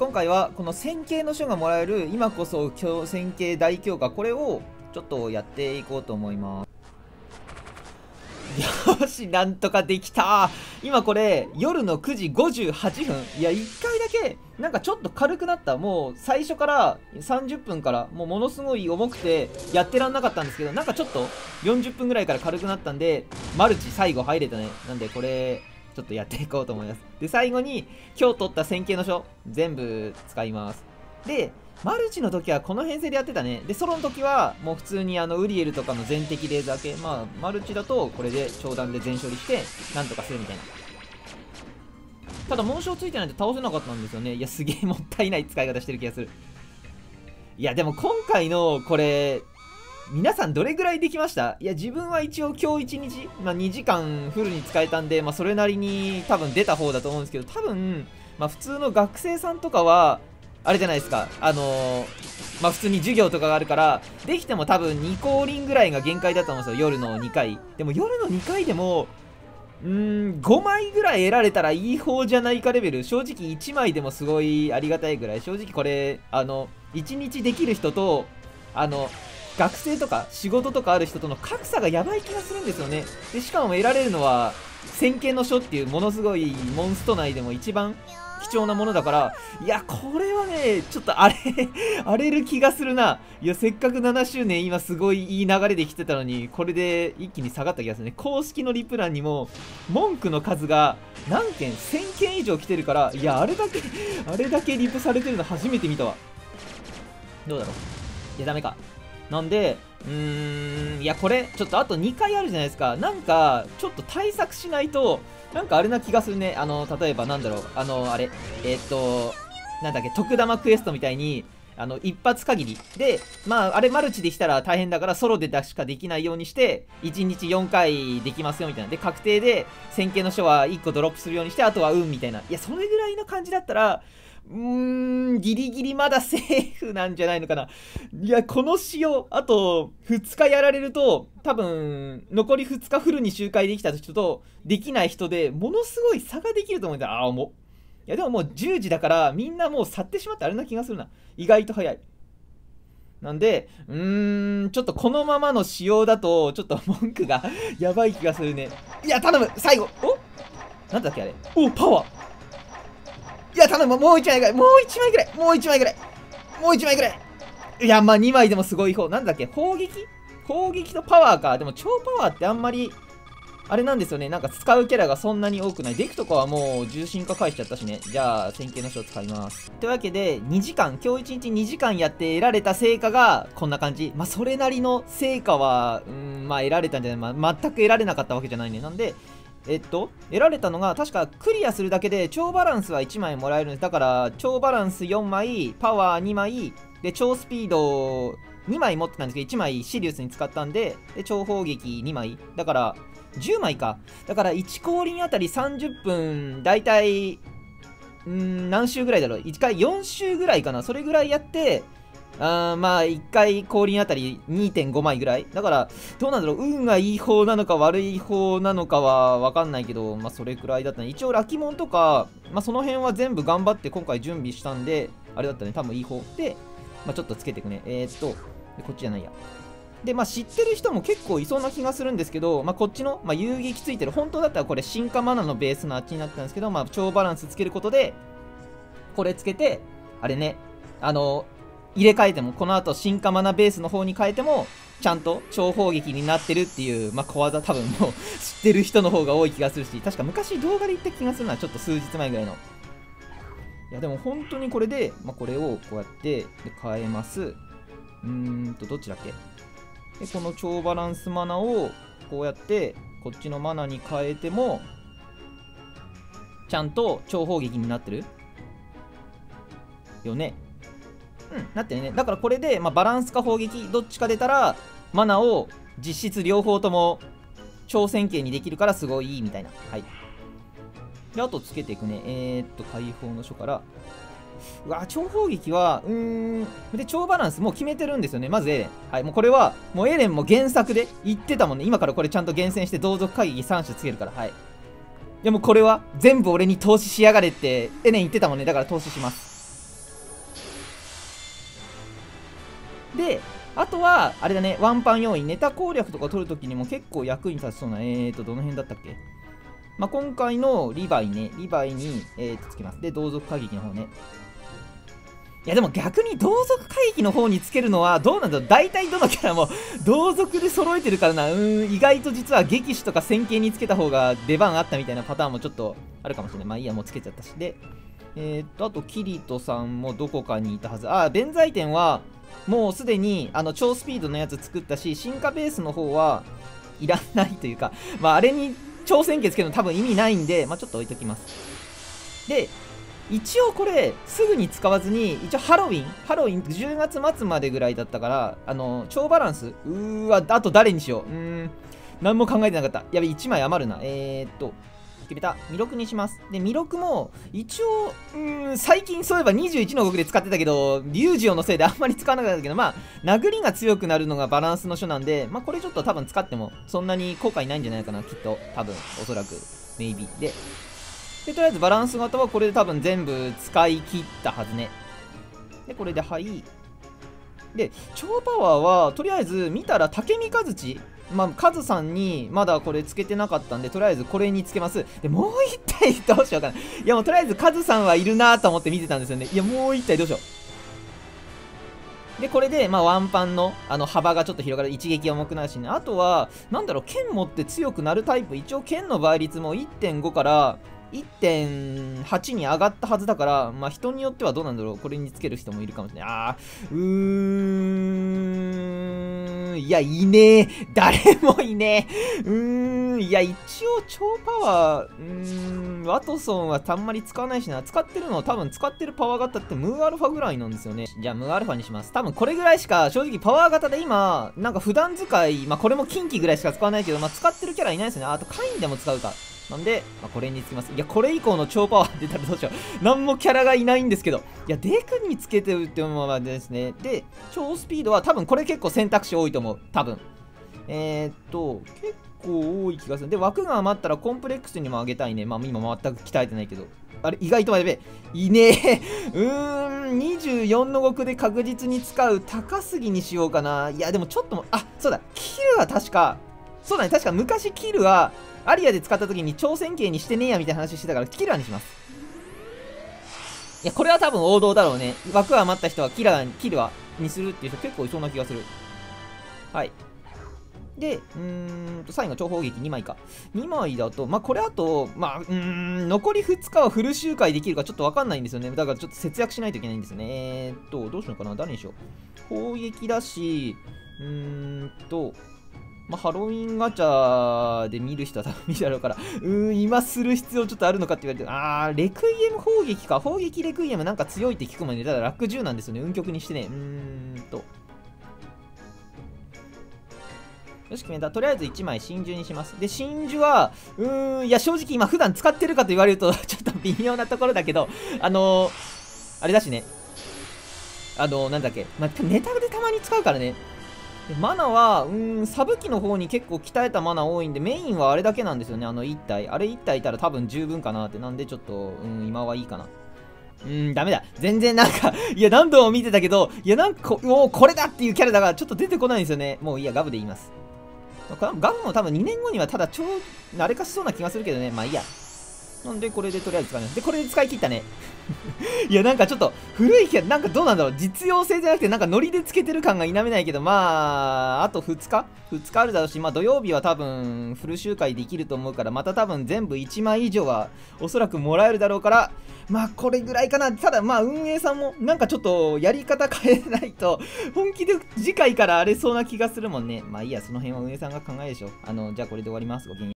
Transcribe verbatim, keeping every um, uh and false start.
今回はこの線形の書がもらえる今こそ線形大強化、これをちょっとやっていこうと思います。よし、なんとかできた。今これ夜のくじごじゅうはっぷん。いや、いっかいだけなんかちょっと軽くなった。もう最初からさんじゅっぷんからもうものすごい重くてやってらんなかったんですけど、なんかちょっとよんじゅっぷんぐらいから軽くなったんで、マルチ最後入れたね。なんでこれちょっとやっていこうと思います。で、最後に今日取った線形の書全部使います。で、マルチの時はこの編成でやってたね。で、ソロの時はもう普通にあのウリエルとかの全敵レーザー系、まあマルチだとこれで長弾で全処理してなんとかするみたいな。ただ紋章ついてないと倒せなかったんですよね。いや、すげえもったいない使い方してる気がする。いや、でも今回のこれ皆さんどれぐらいできました？いや、自分は一応今日いちにち、まあ、にじかんフルに使えたんで、まあ、それなりに多分出た方だと思うんですけど、多分、まあ、普通の学生さんとかはあれじゃないですか、あのー、まあ普通に授業とかがあるからできても多分に降臨ぐらいが限界だと思うんですよ、夜のにかい。でも夜のにかいでもうーんごまいぐらい得られたらいい方じゃないかレベル。正直いちまいでもすごいありがたいぐらい。正直これあのいちにちできる人とあの学生とか仕事とかある人との格差がやばい気がするんですよね。でしかも得られるのは線形の書っていうものすごいモンスト内でも一番貴重なものだから、いやこれはねちょっと荒れ荒れる気がするな。いや、せっかくななしゅうねん今すごいいい流れで来てたのに、これで一気に下がった気がするね。公式のリプ欄にも文句の数が何件せんけん以上来てるから、いやあれだけあれだけリプされてるの初めて見たわ。どうだろう。いやダメか。なんでうーんいやこれちょっとあとにかいあるじゃないですか。なんかちょっと対策しないとなんかあれな気がするね。あの例えばなんだろう、あのあれえー、っとなんだっけ、特玉クエストみたいにあの一発限りで、まああれマルチできたら大変だからソロでしかできないようにしていちにちよんかいできますよみたいな。で確定で線形の書はいっこドロップするようにして、あとは運みたいな。いやそれぐらいの感じだったらうーんギリギリまだセーフなんじゃないのかな。いやこの仕様あとふつかやられると多分残りふつかフルに周回できた人とできない人でものすごい差ができると思うんだ。ああもういやでももうじゅうじだからみんなもう去ってしまってあれな気がするな。意外と早い。なんでうーんちょっとこのままの仕様だとちょっと文句がやばい気がするね。いや頼む最後おなんだっけあれ、おパワー、いや頼むもういちまいぐらい、もういちまいぐらい、もういちまいぐらい、もういちまいぐらい。いやまあにまいでもすごい方。なんだっけ、砲撃砲撃とパワーか。でも超パワーってあんまりあれなんですよね。なんか使うキャラがそんなに多くない。デクとかはもう重心化返しちゃったしね。じゃあ線形の書を使います。というわけでにじかん、今日いちにちにじかんやって得られた成果がこんな感じ。まあそれなりの成果はうーんまあ得られたんじゃない、まあ、全く得られなかったわけじゃないね。なんでえっと、得られたのが確かクリアするだけで超バランスはいちまいもらえるんです。だから超バランスよんまい、パワーにまいで超スピードにまい持ってたんですけどいちまいシリウスに使ったんで、で超砲撃にまいだからじゅうまいか。だからいち降臨あたりさんじゅっぷんだいたいん何周ぐらいだろう、いっかいよん周ぐらいかな。それぐらいやってあまあいっかい降臨あたり にてんご 枚ぐらいだから、どうなんだろう、運がいい方なのか悪い方なのかは分かんないけど、まあそれくらいだったね。一応ラキモンとか、まあ、その辺は全部頑張って今回準備したんであれだったね、多分いい方で、まあ、ちょっとつけていくね。えー、っとでこっちじゃないや。でまあ知ってる人も結構いそうな気がするんですけど、まあ、こっちの、まあ、遊撃ついてる本当だったらこれ進化マナのベースのあっちになったんですけど、まあ、超バランスつけることでこれつけてあれね、あの入れ替えてもこの後進化マナベースの方に変えてもちゃんと超砲撃になってるっていう、まあ、小技多分もう知ってる人の方が多い気がするし、確か昔動画で言った気がするな、ちょっと数日前ぐらいの。いやでも本当にこれで、まあ、これをこうやってで変えます。うーんとどっちだっけ。でこの超バランスマナをこうやってこっちのマナに変えてもちゃんと超砲撃になってるよね。うん、なってるね。だからこれで、まあ、バランスか砲撃どっちか出たらマナを実質両方とも超線形にできるからすごいいいみたいな。はい。であとつけていくね。えー、っと解放の書からうわ超砲撃はうーんで超バランスもう決めてるんですよね。まずエレン、はい、もうこれはもうエレンも原作で言ってたもんね。今からこれちゃんと厳選して同族会議さん種つけるから。はい。いやもうこれは全部俺に投資しやがれってエレン言ってたもんね。だから投資します。 で、あとは、あれだね、ワンパン要員、ネタ攻略とか取るときにも結構役に立ちそうな、えーと、どの辺だったっけ。まあ、今回のリヴァイね、リヴァイに、えーと、つけます。で、同族過激の方ね。いやでも逆に同族回避の方につけるのはどうなんだろう。大体どのキャラも同族で揃えてるからな。うーん、意外と実は撃士とか戦形につけた方が出番あったみたいなパターンもちょっとあるかもしれない。まあいいや、もうつけちゃったし。で、えー、っと、あとキリトさんもどこかにいたはず。あ、弁財天はもうすでにあの超スピードのやつ作ったし、進化ベースの方はいらないというか、まああれに超戦形つけるの多分意味ないんで、まあちょっと置いときます。で、一応これすぐに使わずに一応ハロウィンハロウィンじゅうがつ末までぐらいだったからあの超バランスうーわあと誰にしよううーん何も考えてなかったやべいちまい余るなえー、っと決めた弥勒にしますで弥勒も一応うーん最近そういえばにじゅういちの極で使ってたけどリュウジオのせいであんまり使わなかったけどまあ殴りが強くなるのがバランスの書なんでまあこれちょっと多分使ってもそんなに後悔ないんじゃないかなきっと多分おそらくメイビーでで、とりあえずバランス型はこれで多分全部使い切ったはずね。で、これではい。で、超パワーは、とりあえず見たら竹見和地、まあ、カズさんにまだこれつけてなかったんで、とりあえずこれにつけます。で、もう一体どうしようかな。いや、もうとりあえずカズさんはいるなと思って見てたんですよね。いや、もう一体どうしよう。で、これで、まあ、ワンパンの、あの、幅がちょっと広がる。一撃重くなるしね。あとは、なんだろう、剣持って強くなるタイプ。一応、剣の倍率も いってんご から、いってんはち に上がったはずだから、まあ人によってはどうなんだろう。これにつける人もいるかもしれない。あー、うーん。いや、いねえ。誰もいねえ。うーん。いや、一応超パワー、うーん。ワトソンはたんまり使わないしな。使ってるのは多分使ってるパワー型ってムーアルファぐらいなんですよね。じゃあムーアルファにします。多分これぐらいしか、正直パワー型で今、なんか普段使い、まあこれも近畿ぐらいしか使わないけど、まあ使ってるキャラいないですよね。あとカインでも使うか。なんで、まあ、これにつきます。いや、これ以降の超パワー出たらどうしよう。なんもキャラがいないんですけど。いや、デクにつけてるってものはですね。で、超スピードは多分これ結構選択肢多いと思う。多分。えー、っと、結構多い気がする。で、枠が余ったらコンプレックスにも上げたいね。まあ、今全く鍛えてないけど。あれ、意外とやべえ。いねえ。うーん、にじゅうよんの極で確実に使う高杉にしようかな。いや、でもちょっとも、あ、そうだ。キルは確か、そうだね。確か昔キルは、アリアで使った時に挑戦形にしてねえやみたいな話してたからキラーにします。いや、これは多分王道だろうね。枠余った人はキラー、キルアにするっていう人結構いそうな気がする。はい。で、うーんと、最後、超砲撃にまいか。にまいだと、まあ、これあと、まあ、うーん、残りふつかはフル周回できるかちょっとわかんないんですよね。だからちょっと節約しないといけないんですよね。えーっと、どうしようかな。誰にしよう。砲撃だし、うーんと、まあ、ハロウィンガチャで見る人は多分見るだろうから、うーん、今する必要ちょっとあるのかって言われて、あー、レクイエム砲撃か。砲撃レクイエムなんか強いって聞くもんね。ただラックじゅうなんですよね。運極にしてね。うーんと。よし、決めた。とりあえずいちまい真珠にします。で、真珠は、うーん、いや、正直今普段使ってるかと言われると、ちょっと微妙なところだけど、あのー、あれだしね。あのー、なんだっけ。まあ、ネタでたまに使うからね。マナは、うーん、サブ機の方に結構鍛えたマナ多いんで、メインはあれだけなんですよね、あのいち体。あれいち体いたら多分十分かなって。なんでちょっと、うん、今はいいかな。うーん、ダメだ。全然なんかいや、何度も見てたけど、いや、なんか、もうこれだっていうキャラだからちょっと出てこないんですよね。もういいや、ガブで言います。ガブも多分にねんごにはただ超、あれかしそうな気がするけどね。まあいいや。なんで、これでとりあえず使います。で、これで使い切ったね。いや、なんかちょっと、古いキャラ、なんかどうなんだろう。実用性じゃなくて、なんかノリでつけてる感が否めないけど、まあ、あとふつか ?ふつ 日あるだろうし、まあ土曜日は多分、フル周回できると思うから、また多分全部いちまい以上は、おそらくもらえるだろうから、まあこれぐらいかな。ただ、まあ運営さんも、なんかちょっと、やり方変えないと、本気で次回から荒れそうな気がするもんね。まあいいや、その辺は運営さんが考えるでしょ。あの、じゃあこれで終わります。ごきげんよう。